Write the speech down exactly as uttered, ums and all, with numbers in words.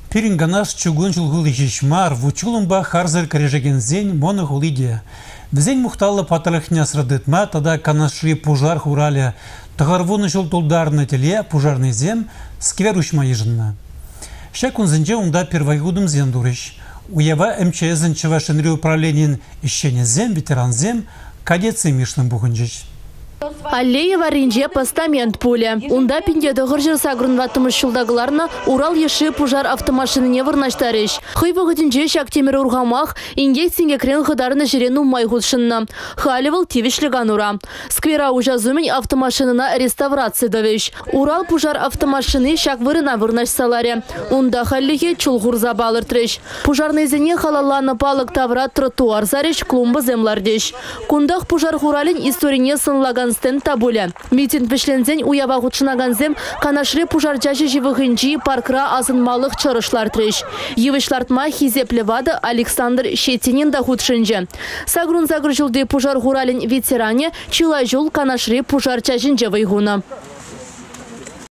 Пиринганас чугун чулгулы жишмар, вучулымба харзер корежеген зень моны хулиде. Взень мухталла паталыхня срадытма, тада канашри пужар хурали, тахарвуны жол тулдарны теле, пужарный зем, сквер ушма ежинна. Щакун зенже унда первайгудым зем дурыш. Уява МЧС зенчева шенри управленин ищене зем, ветеран зем, кадецы мишным бухынжич. Аллеева ринже постамент пуля. Унда пинде догыржыр сагрунватымыш шулдагыларны Урал еши пужар автомашинине вырнаштарыш. Хыйвы гыдинже шактемер ургамах инъекцинге крен хыдарыны жирену майгудшынна. Халивал тивишлиган ура. Сквера уже зумень автомашинына реставрация довеш. Урал пужар автомашины шак вырына вырнаш саларе. Унда халлихе чулгур забалыр треш. Пужарный зене халаланы палык тавра тротуар зареш клумбы землардеш. Кундах пужар хуралин историне сынлаган стен табуля. Митинг вишлензен уява гучынаган зем канашре пужарчачы живыгынчи паркра азынмалых чырышлар треш. Евышлартма хизеплевады Александр Щетинин да худшынже. Сагрун загружылды пужар хуралин ветеране чила жол канашре пужарчачын жевыйгуна.